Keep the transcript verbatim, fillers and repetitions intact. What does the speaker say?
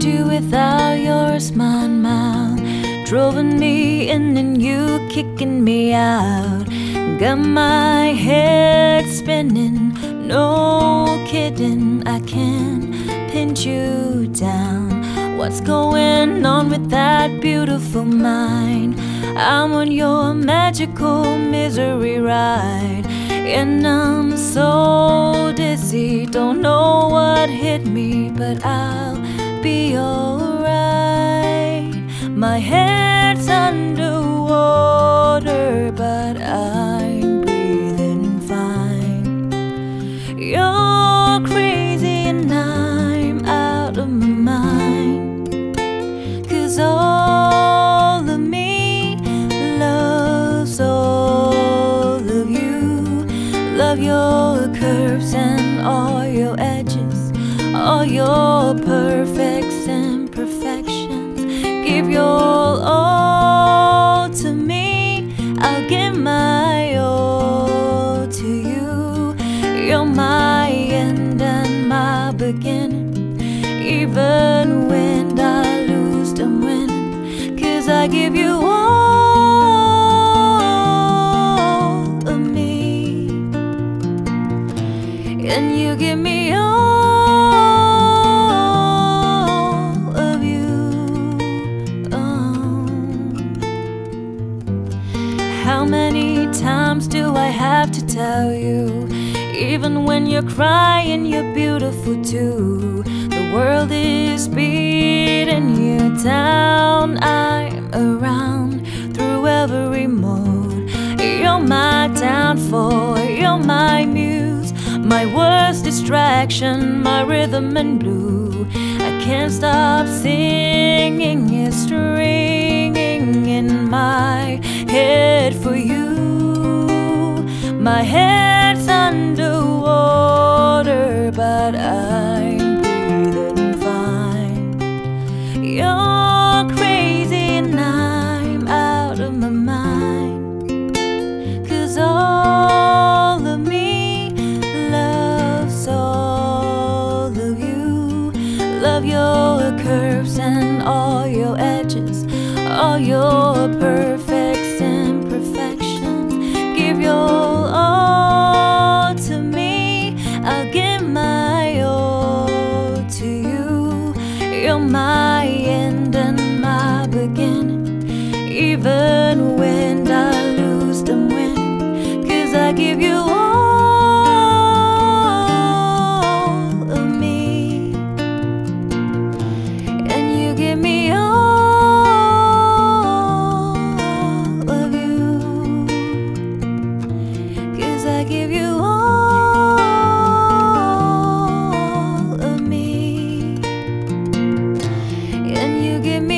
do without your smart mouth, droving me in and you kicking me out. Got my head spinning, no kidding, I can't pin you down. What's going on with that beautiful mind? I'm on your magical misery ride, and I'm so dizzy, don't know what hit me, but I'll be alright. My head's underwater, but I'm breathing fine. You're crazy and I'm out of my mind, 'cause all of me loves all of you. Love your curves and all your edges, all your perfects and perfections. Give your all to me, I'll give my all to you. You're my end and my beginning, even when I lose, I'm winning, 'cause I give you all of me, and you give me all of you. Oh. How many times do I have to tell you? Even when you're crying, you're beautiful too. The world is beating you down, I'm around through every mode. You're my downfall, you're my muse, my worst distraction, my rhythm and blue. I can't stop singing, it's ringing in my head for you. My head's underwater, but I'm breathing fine. You're crazy and I'm out of my mind, 'cause all of me loves all of you. Love your curves and all your edges, all your perfects and perfections. Give your all to me, I'll give my all to you. You're my end and my beginning, even when I lose, I'm winning, 'cause I give you all of me, and you give me all of you, 'cause I give you all of me, and you give me